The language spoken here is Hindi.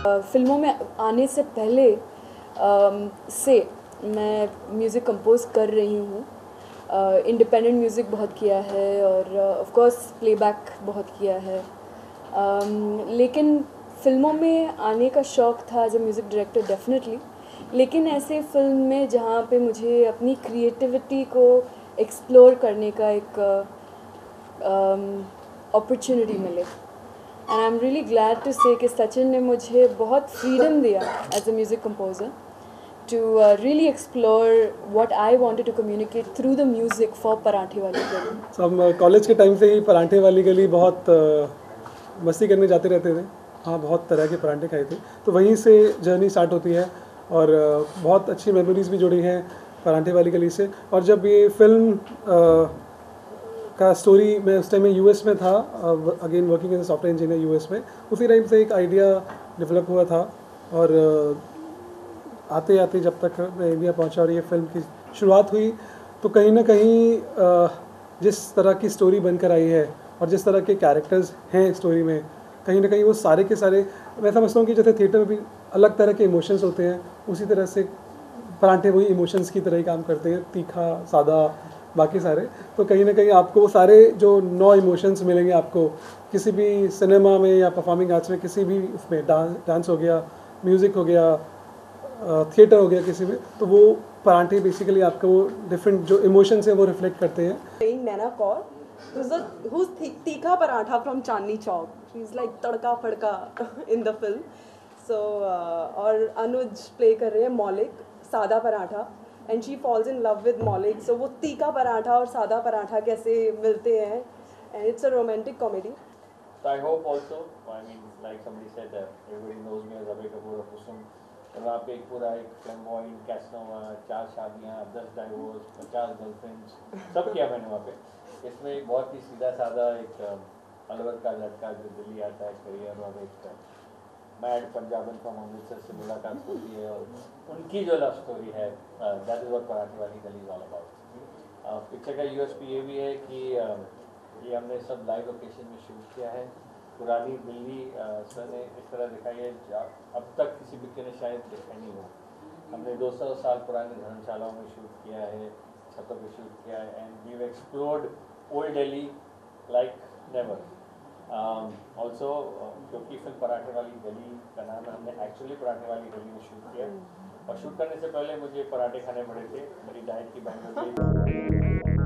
फिल्मों में आने से पहले से मैं म्यूज़िक कंपोज कर रही हूँ। इंडिपेंडेंट म्यूज़िक बहुत किया है और ऑफ कोर्स प्लेबैक बहुत किया है। लेकिन फिल्मों में आने का शौक़ था as a music director definitely, लेकिन ऐसे फिल्म में जहाँ पे मुझे अपनी क्रिएटिविटी को एक्सप्लोर करने का एक अपॉर्चुनिटी मिले। And I am really glad to say कि सचिन ने मुझे बहुत फ्रीडम दिया as a music composer to really explore what I wanted to communicate through the music for पराठे वाली गली। So, हम कॉलेज के टाइम से ही पराठे वाली गली बहुत मस्ती करने जाते रहते थे। हाँ, बहुत तरह के पराठे खाए थे, तो वहीं से जर्नी स्टार्ट होती है और बहुत अच्छी मेमोरीज़ भी जुड़ी हैं पराठे वाली गली से। और जब ये फिल्म का स्टोरी, मैं उस टाइम में यूएस में था, again working as a software engineer US में, उसी टाइम से एक आइडिया डेवलप हुआ था और आते आते जब तक मैं इंडिया पहुंचा और ये फिल्म की शुरुआत हुई, तो कहीं ना कहीं जिस तरह की स्टोरी बनकर आई है और जिस तरह के कैरेक्टर्स हैं स्टोरी में, कहीं ना कहीं वो सारे के सारे, मैं समझता हूँ कि जैसे थिएटर में भी अलग तरह के इमोशंस होते हैं, उसी तरह से पराठे वही इमोशंस की तरह ही काम करते हैं, तीखा, सादा, बाकी सारे। तो कहीं ना कहीं आपको वो सारे जो 9 इमोशंस मिलेंगे आपको किसी भी सिनेमा में या परफॉर्मिंग आर्ट्स में, किसी भी उसमें, डांस हो गया, म्यूज़िक हो गया, थिएटर हो गया, किसी में, तो वो पराठे बेसिकली आपको वो डिफरेंट जो इमोशंस हैं वो रिफ्लेक्ट करते हैं। नैना कौर who's तीखा paratha from Chandni Chowk, she's like तड़का फड़का in the film. So और अनुज प्ले कर रहे हैं मौलिक, सादा paratha, and she falls in love with मौलिक. So वो तीखा पराठा और सादा पराठा कैसे मिलते हैं, and it's a romantic comedy. So I hope also, I mean, like somebody said that everybody knows me as Abhay Kapoor of Kusum. और वहाँ पे एक पूरा एक फ्लैम्बॉयंट कैसनोवा, 4 शादियाँ, 10 डाइवोर्स, 50 गर्लफ्रेंड्स, सब किया मैंने वहाँ पे। इसमें एक बहुत ही सीधा सादा एक अलवर का लड़का जो दिल्ली आता है करियर, और एक मैड पंजाबन फ्रॉम अमृतसर से मुलाकात होती है और उनकी जो लव स्टोरी है, that is what Parathe Wali Gali is all about. Picture का यूएसपी ये भी है कि ये हमने सब लाइव लोकेशन में शूट किया है। पुरानी दिल्ली सर ने इस तरह दिखाई है अब तक किसी पिक्चर ने शायद देखा नहीं हो। हमने 200 साल पुरानी धर्मशालाओं में शूट किया है, छतों पे शूट किया है, and we explored old Delhi like never. Also क्योंकि फिल्म पराठे वाली गली का नाम है, हमने एक्चुअली पराठे वाली गली में शूट किया और शूट करने से पहले मुझे पराठे खाने पड़े थे, मेरी डाइट की बैंड